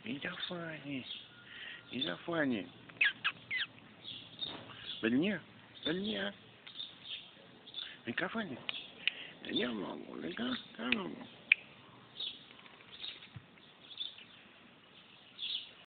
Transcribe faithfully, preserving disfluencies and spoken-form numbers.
Ida Fanny. Ida Fanny. Больнее? Больнее? Века Фанни? Я могу, века, я могу.